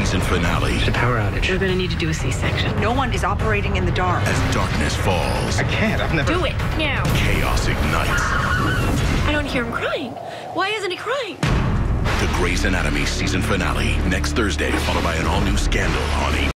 season finale. It's a power outage. We're gonna need to do a C-section. No one is operating in the dark. As darkness falls, I can't. I've never... Do it now. chaos ignites. I don't hear him crying. Why isn't he crying? The Grey's Anatomy season finale next Thursday, followed by an all-new Scandal on